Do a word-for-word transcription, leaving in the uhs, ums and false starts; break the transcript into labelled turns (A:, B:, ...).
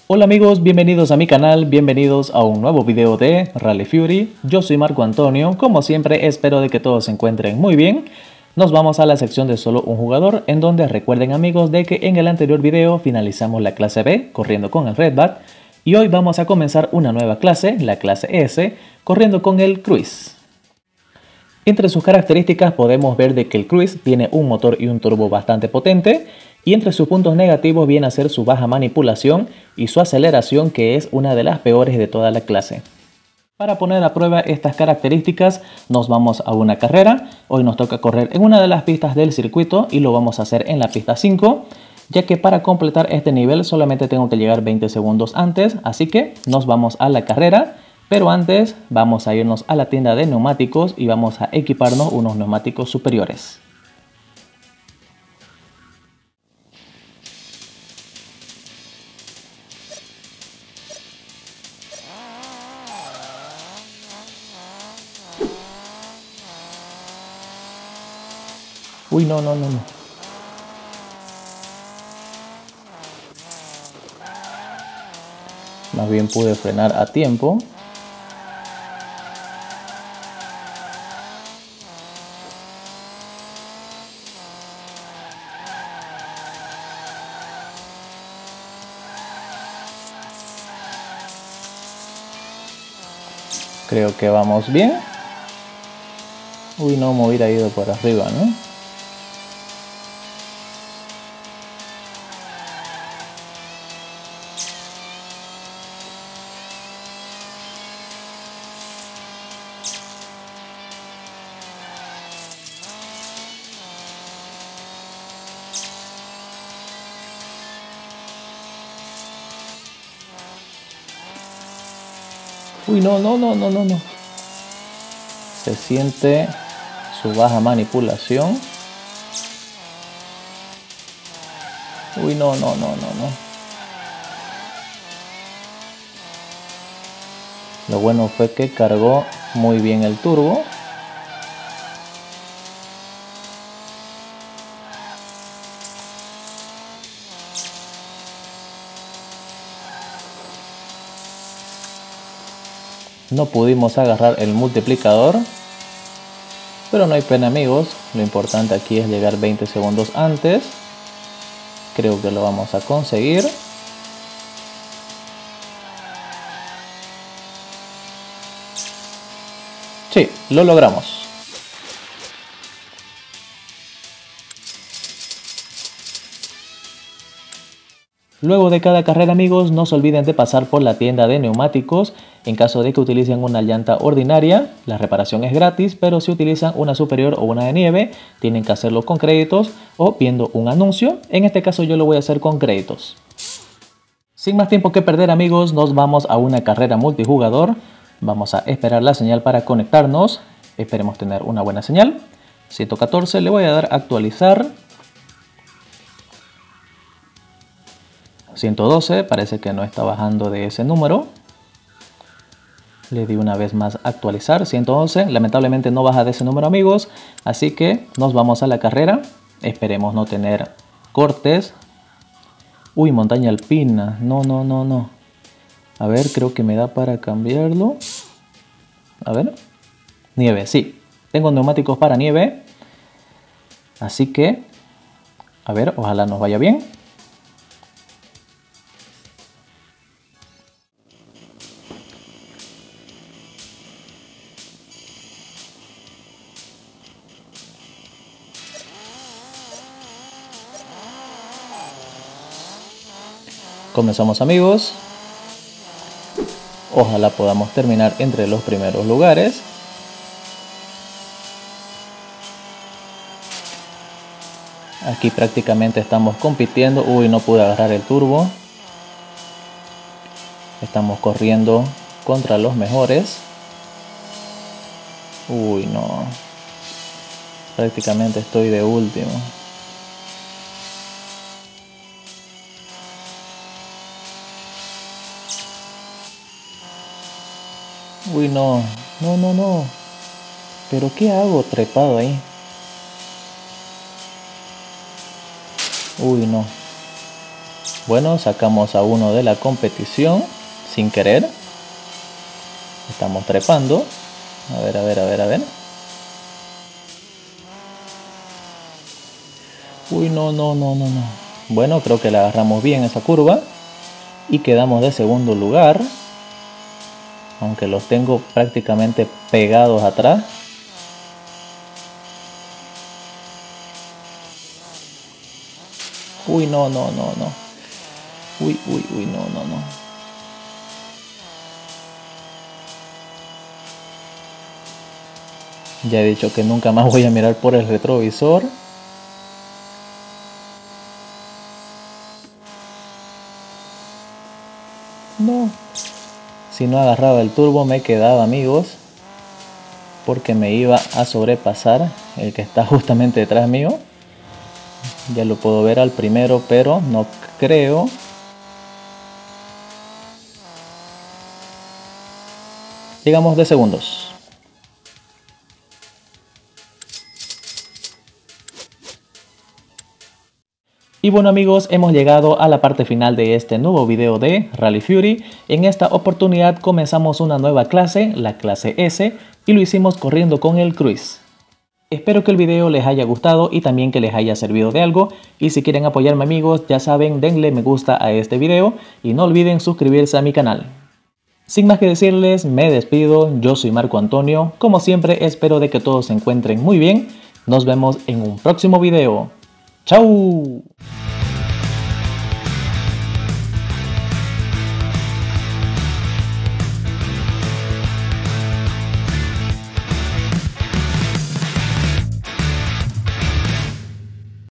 A: Hola amigos, bienvenidos a mi canal, bienvenidos a un nuevo video de Rally Fury. Yo soy Marco Antonio, como siempre espero de que todos se encuentren muy bien. Nos vamos a la sección de solo un jugador, en donde recuerden amigos de que en el anterior video finalizamos la clase B, corriendo con el Redbat. Y hoy vamos a comenzar una nueva clase, la clase S, corriendo con el Cruise. Entre sus características podemos ver de que el Cruise tiene un motor y un turbo bastante potente. Y entre sus puntos negativos viene a ser su baja manipulación y su aceleración, que es una de las peores de toda la clase. Para poner a prueba estas características nos vamos a una carrera. Hoy nos toca correr en una de las pistas del circuito y lo vamos a hacer en la pista cinco, ya que para completar este nivel solamente tengo que llegar veinte segundos antes, así que nos vamos a la carrera. Pero antes vamos a irnos a la tienda de neumáticos y vamos a equiparnos unos neumáticos superiores. Uy, no, no, no, no. Más bien pude frenar a tiempo. Creo que vamos bien. Uy, no me hubiera ido por arriba, ¿no? Uy, no, no, no, no, no, no. Se siente su baja manipulación. Uy, no, no, no, no, no. Lo bueno fue que cargó muy bien el turbo. No pudimos agarrar el multiplicador, pero no hay pena amigos, lo importante aquí es llegar veinte segundos antes. Creo que lo vamos a conseguir. Sí, lo logramos. Luego de cada carrera amigos, no se olviden de pasar por la tienda de neumáticos. En caso de que utilicen una llanta ordinaria, la reparación es gratis, pero si utilizan una superior o una de nieve, tienen que hacerlo con créditos o viendo un anuncio. En este caso yo lo voy a hacer con créditos. Sin más tiempo que perder amigos, nos vamos a una carrera multijugador. Vamos a esperar la señal para conectarnos. Esperemos tener una buena señal. ciento catorce, le voy a dar a actualizar. ciento doce, parece que no está bajando de ese número. Le di una vez más actualizar, ciento once, lamentablemente no baja de ese número amigos, así que nos vamos a la carrera. Esperemos no tener cortes. Uy, montaña alpina, no, no, no, no. A ver, creo que me da para cambiarlo. A ver, nieve, sí, tengo neumáticos para nieve. Así que, a ver, ojalá nos vaya bien. Comenzamos amigos. Ojalá podamos terminar entre los primeros lugares. Aquí prácticamente estamos compitiendo. Uy, no pude agarrar el turbo. Estamos corriendo contra los mejores. Uy, no. Prácticamente estoy de último. Uy, no, no, no, no. ¿Pero qué hago trepado ahí? Uy, no. Bueno, sacamos a uno de la competición sin querer. Estamos trepando. A ver, a ver, a ver, a ver. Uy, no, no, no, no, no. Bueno, creo que le agarramos bien esa curva. Y quedamos de segundo lugar. Aunque los tengo prácticamente pegados atrás. Uy, no, no, no, no. Uy, uy, uy, no, no, no. Ya he dicho que nunca más voy a mirar por el retrovisor. No. Si no agarraba el turbo me quedaba, amigos. Porque me iba a sobrepasar el que está justamente detrás mío. Ya lo puedo ver al primero, pero no creo. Llegamos de segundos. Y bueno amigos, hemos llegado a la parte final de este nuevo video de Rally Fury. En esta oportunidad comenzamos una nueva clase, la clase S, y lo hicimos corriendo con el Cruise. Espero que el video les haya gustado y también que les haya servido de algo. Y si quieren apoyarme amigos, ya saben, denle me gusta a este video y no olviden suscribirse a mi canal. Sin más que decirles, me despido, yo soy Marco Antonio. Como siempre, espero de que todos se encuentren muy bien. Nos vemos en un próximo video. ¡Chao!